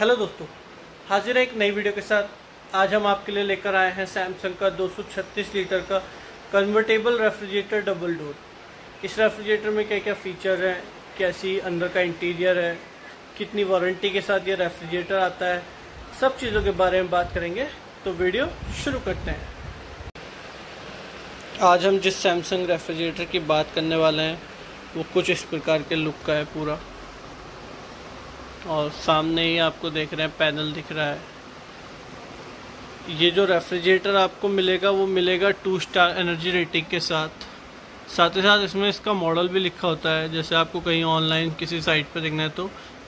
Hello दोस्तों, हाजिर है एक नई वीडियो के साथ। आज हम आपके लिए लेकर आए हैं सैमसंग का 236 लीटर का कन्वर्टेबल रेफ्रिजरेटर डबल डोर। इस रेफ्रिजरेटर में क्या क्या फीचर हैं, कैसी अंदर का इंटीरियर है, कितनी वारंटी के साथ ये रेफ्रिजरेटर आता है, सब चीज़ों के बारे में बात करेंगे। तो वीडियो शुरू करते हैं। आज हम जिस सैमसंग रेफ्रिजरेटर की बात करने वाले हैं वो कुछ इस प्रकार के लुक का है पूरा, और सामने ही आपको देख रहे हैं पैनल दिख रहा है। ये जो रेफ्रिजरेटर आपको मिलेगा वो मिलेगा 2 स्टार एनर्जी रेटिंग के साथ ही साथ इसमें इसका मॉडल भी लिखा होता है। जैसे आपको कहीं ऑनलाइन किसी साइट पर देखना है तो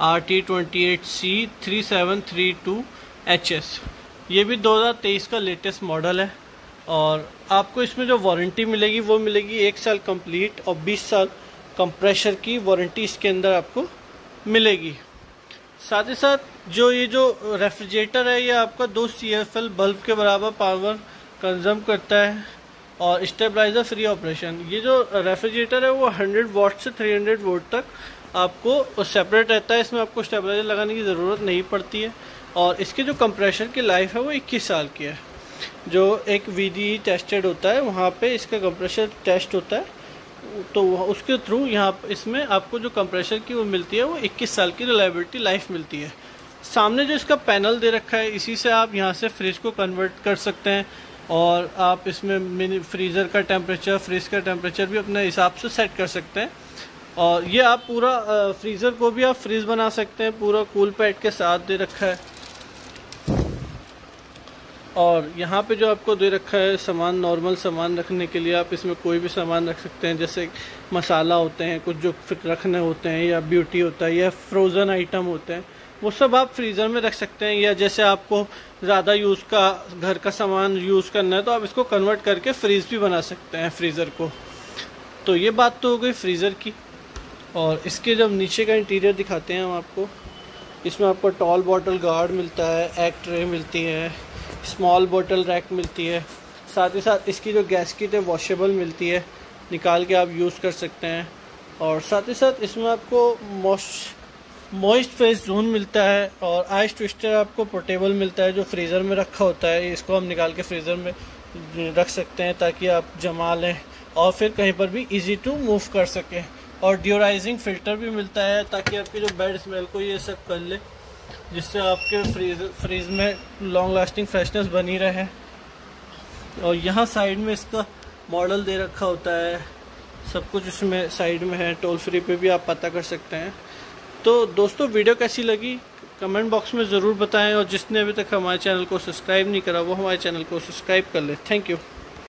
RT28C3732HS, ये भी 2023 का लेटेस्ट मॉडल है। और आपको इसमें जो वारंटी मिलेगी वो मिलेगी 1 साल कंप्लीट और 20 साल कंप्रेशर की वारंटी इसके अंदर आपको मिलेगी। साथ ही साथ जो रेफ्रिजरेटर है ये आपका 2 CFL बल्ब के बराबर पावर कंज्यूम करता है और स्टेबलाइजर फ्री ऑपरेशन। ये जो रेफ्रिजरेटर है वो 100 वाट से 300 वोल्ट तक आपको सेपरेट रहता है। इसमें आपको स्टेबलाइजर लगाने की ज़रूरत नहीं पड़ती है। और इसके जो कंप्रेशर की लाइफ है वो 21 साल की है। जो एक VDE टेस्टेड होता है वहाँ पे इसका कंप्रेशर टेस्ट होता है, तो उसके थ्रू यहाँ इसमें आपको जो कंप्रेशर की वो मिलती है वो 21 साल की रिलायबिलिटी लाइफ मिलती है। सामने जो इसका पैनल दे रखा है इसी से आप यहाँ से फ्रिज को कन्वर्ट कर सकते हैं और आप इसमें मिनी फ्रीज़र का टेम्परेचर, फ्रिज का टेम्परेचर भी अपने हिसाब से सेट कर सकते हैं। और ये आप पूरा फ्रीज़र को भी आप फ्रीज बना सकते हैं, पूरा कूल पैड के साथ दे रखा है। और यहाँ पे जो आपको दे रखा है सामान, नॉर्मल सामान रखने के लिए आप इसमें कोई भी सामान रख सकते हैं। जैसे मसाला होते हैं कुछ जो रखने होते हैं, या ब्यूटी होता है, या फ्रोज़न आइटम होते हैं, वो सब आप फ्रीज़र में रख सकते हैं। या जैसे आपको ज़्यादा घर का सामान यूज़ करना है तो आप इसको कन्वर्ट करके फ्रीज़ भी बना सकते हैं फ्रीज़र को। तो ये बात तो हो गई फ्रीज़र की। और इसके जब नीचे का इंटीरियर दिखाते हैं हम आपको, इसमें आपको टॉल बॉटल गार्ड मिलता है, एग ट्रे मिलती है, स्मॉल बोतल रैक मिलती है। साथ ही साथ इसकी जो गैस्केट है वॉशेबल मिलती है, निकाल के आप यूज़ कर सकते हैं। और साथ ही साथ इसमें आपको मॉइस्ट फेस जोन मिलता है और आइस ट्विस्टर आपको पोर्टेबल मिलता है जो फ्रीज़र में रखा होता है। इसको हम निकाल के फ्रीज़र में रख सकते हैं ताकि आप जमा लें और फिर कहीं पर भी ईजी टू मूव कर सकें। और ड्यूराइजिंग फ़िल्टर भी मिलता है ताकि आपकी जो बेड स्मेल को ये सब कर ले, जिससे आपके फ्रीज में लॉन्ग लास्टिंग फ्रेशनेस बनी रहे। और यहाँ साइड में इसका मॉडल दे रखा होता है, सब कुछ इसमें साइड में है। टोल फ्री पे भी आप पता कर सकते हैं। तो दोस्तों, वीडियो कैसी लगी कमेंट बॉक्स में ज़रूर बताएं। और जिसने अभी तक हमारे चैनल को सब्सक्राइब नहीं करा वो हमारे चैनल को सब्सक्राइब कर ले। Thank you.